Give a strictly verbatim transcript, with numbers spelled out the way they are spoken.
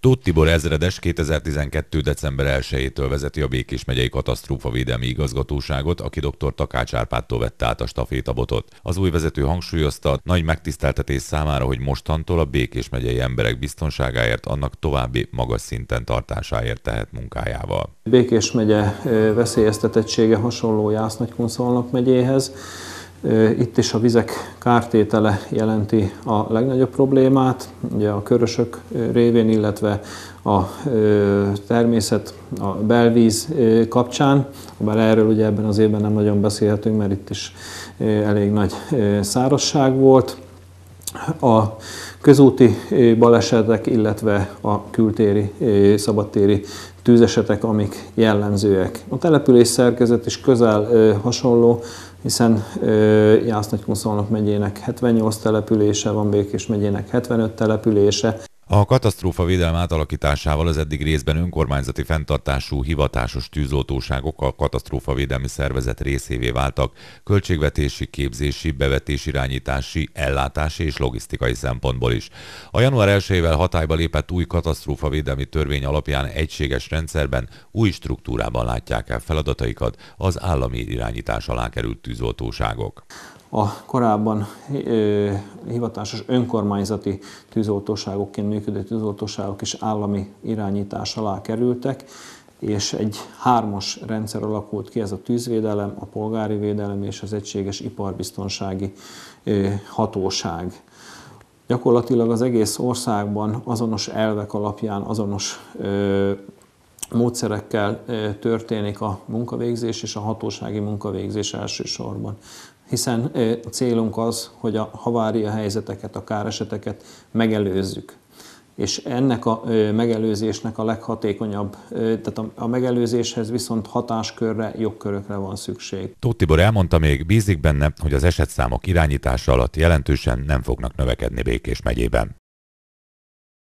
Tóth Tibor ezredes kétezer-tizenkettő. december elsejétől vezeti a Békés megyei katasztrófavédelmi igazgatóságot, aki dr. Takács Árpádtól vette át a stafétabotot. Az új vezető hangsúlyozta, nagy megtiszteltetés számára, hogy mostantól a Békés megyei emberek biztonságáért, annak további magas szinten tartásáért tehet munkájával. Békés megye veszélyeztetettsége hasonló Jász-Nagykun-Szolnok megyéhez. Itt is a vizek kártétele jelenti a legnagyobb problémát, ugye a körösök révén, illetve a természet, a belvíz kapcsán, bár erről ugye ebben az évben nem nagyon beszélhetünk, mert itt is elég nagy szárazság volt. A közúti balesetek, illetve a kültéri, szabadtéri tűzesetek, amik jellemzőek. A település szerkezet is közel hasonló, hiszen Jász-Nagykun-Szolnok megyének hetvennyolc települése van, Békés megyének hetvenöt települése. A katasztrófavédelem átalakításával az eddig részben önkormányzati fenntartású hivatásos tűzoltóságok a katasztrófavédelmi szervezet részévé váltak, költségvetési, képzési, bevetésirányítási, ellátási és logisztikai szempontból is. A január elsejével hatályba lépett új katasztrófavédelmi törvény alapján egységes rendszerben, új struktúrában látják el feladataikat az állami irányítás alá került tűzoltóságok. A korábban ö, hivatásos önkormányzati tűzoltóságokként működő tűzoltóságok is állami irányítás alá kerültek, és egy hármas rendszer alakult ki, ez a tűzvédelem, a polgári védelem és az egységes iparbiztonsági ö, hatóság. Gyakorlatilag az egész országban azonos elvek alapján, azonos ö, módszerekkel ö, történik a munkavégzés és a hatósági munkavégzés elsősorban. Hiszen a célunk az, hogy a havária helyzeteket, a káreseteket megelőzzük. És ennek a megelőzésnek a leghatékonyabb, tehát a megelőzéshez viszont hatáskörre, jogkörökre van szükség. Tóth Tibor elmondta még, bízik benne, hogy az esetszámok irányítása alatt jelentősen nem fognak növekedni Békés megyében.